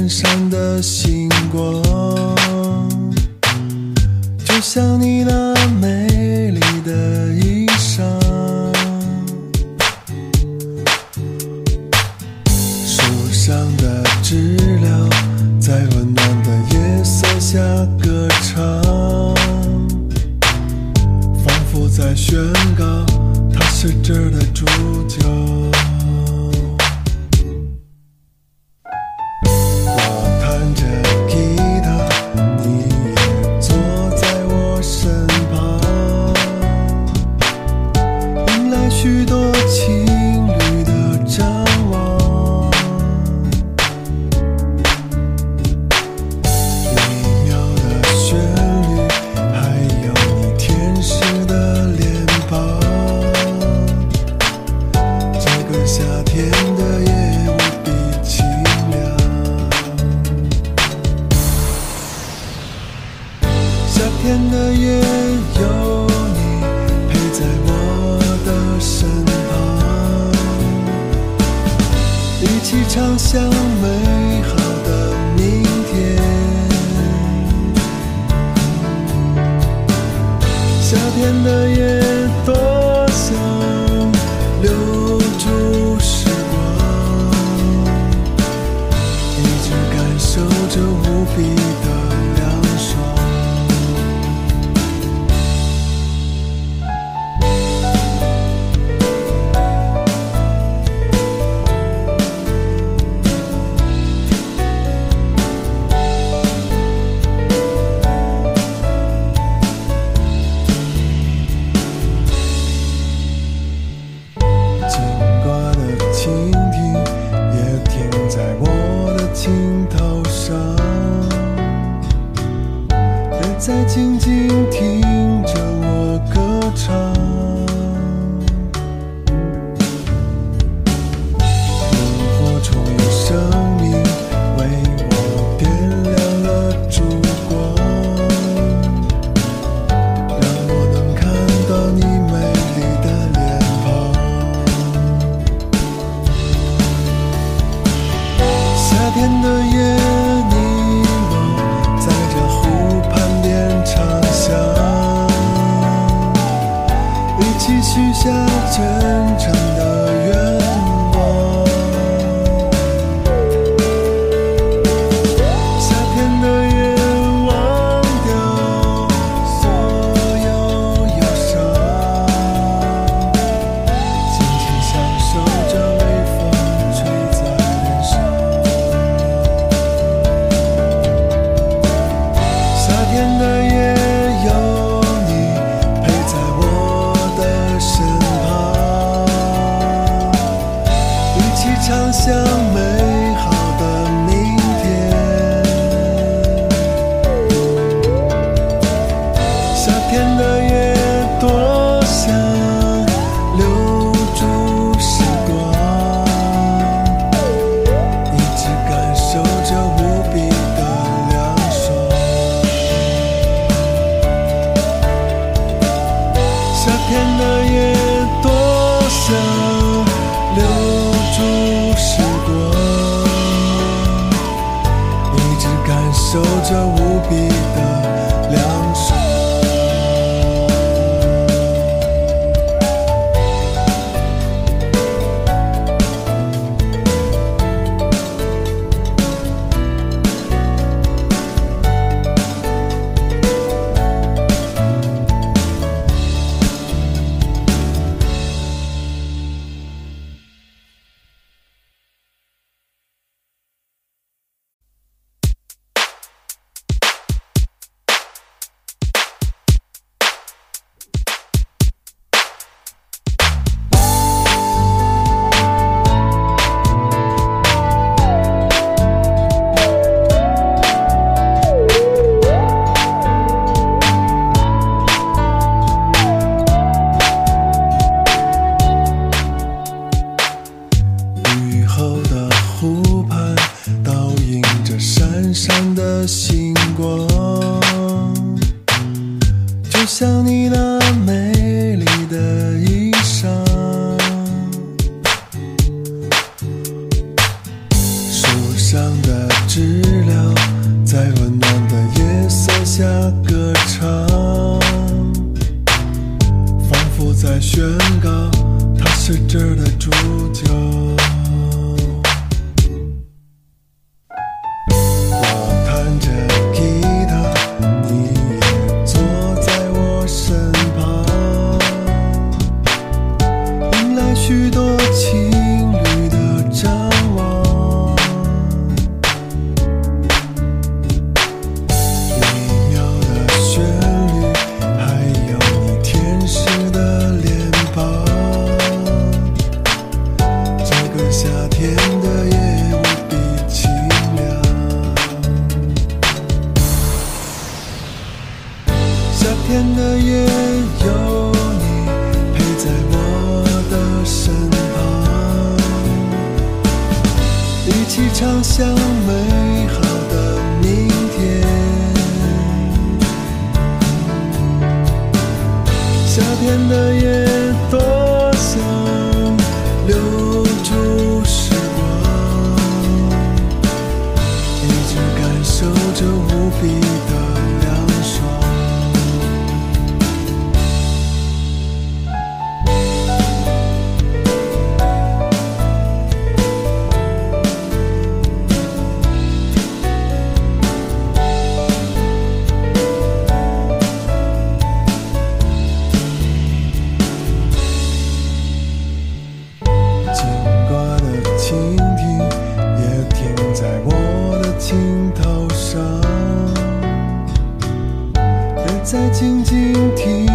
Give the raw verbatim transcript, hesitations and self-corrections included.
身上的星光，就像你那美丽的衣裳，树上的知了在温暖的夜色下歌唱，仿佛在宣告它是这儿的主角。畅想美好的明天，夏天的夜多想留住时光，一直感受着无比的凉爽。在静静听着我歌唱，萤火虫有生命为我点亮了烛光，让我能看到你美丽的脸庞。夏天的夜许下真诚的愿望，夏天的夜忘掉所有忧伤，尽情享受着微风吹在脸上。夏天的夜畅想美好的明天，夏天的夜多想留住时光，一直感受着无比的凉爽。夏天的夜多想留住时光，一直感受着无比的凉爽。 上的知了在温暖的夜色下歌唱，仿佛在宣告他是这儿的主角。我弹着吉他，你也坐在我身旁，迎来许多情侣的张望，美妙的旋律，还有你天使的脸庞。这个夏天的夜无比清凉，夏天的夜有你陪在我的身旁，一起畅想美好的明天。夏天的夜多想留住时光，一直感受着无比的凉爽。经过的蜻蜓也停在我的青头上，也在静静听